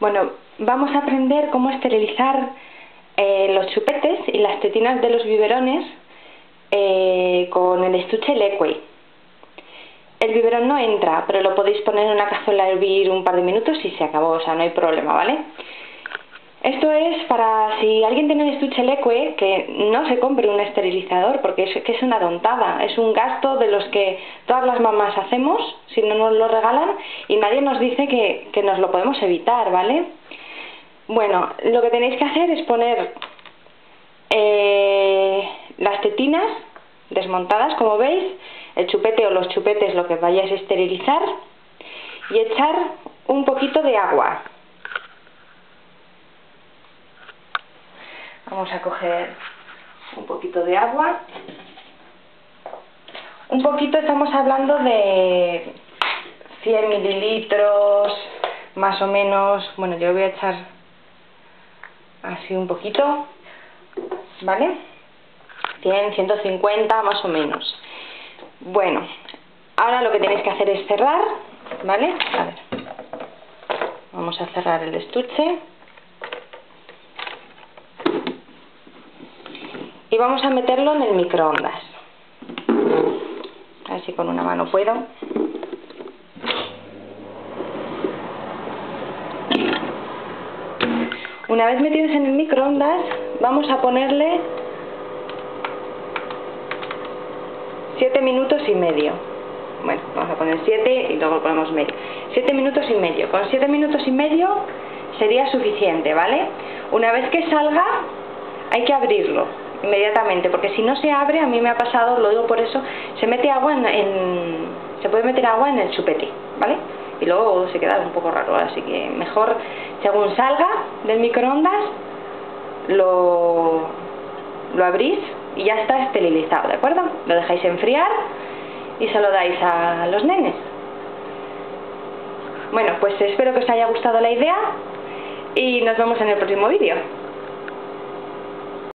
Bueno, vamos a aprender cómo esterilizar los chupetes y las tetinas de los biberones con el estuche Lequey. El biberón no entra, pero lo podéis poner en una cazuela a hervir un par de minutos y se acabó, o sea, no hay problema, ¿vale? Esto es para si alguien tiene un estuche Lequey, que no se compre un esterilizador, porque es una tontada, es un gasto de los que todas las mamás hacemos, si no nos lo regalan, y nadie nos dice que nos lo podemos evitar, ¿vale? Bueno, lo que tenéis que hacer es poner las tetinas desmontadas, como veis, el chupete o los chupetes, lo que vayáis a esterilizar, y echar un poquito de agua. Vamos a coger un poquito de agua. Un poquito, estamos hablando de 100 mililitros, más o menos. Bueno, yo voy a echar así un poquito, ¿vale? 100, 150 más o menos. Bueno, ahora lo que tenéis que hacer es cerrar, ¿vale? A ver, vamos a cerrar el estuche. Y vamos a meterlo en el microondas. A ver si con una mano puedo. Una vez metidos en el microondas, vamos a ponerle 7 minutos y medio. Bueno, vamos a poner 7 y luego ponemos medio. 7 minutos y medio. Con 7 minutos y medio sería suficiente, ¿vale? Una vez que salga, hay que abrirlo inmediatamente, porque si no se abre, a mí me ha pasado, lo digo por eso, se mete agua se puede meter agua en el chupete, ¿vale? Y luego se queda un poco raro, así que mejor, según salga del microondas, lo abrís y ya está esterilizado, ¿de acuerdo? Lo dejáis enfriar y se lo dais a los nenes. Bueno, pues espero que os haya gustado la idea y nos vemos en el próximo vídeo.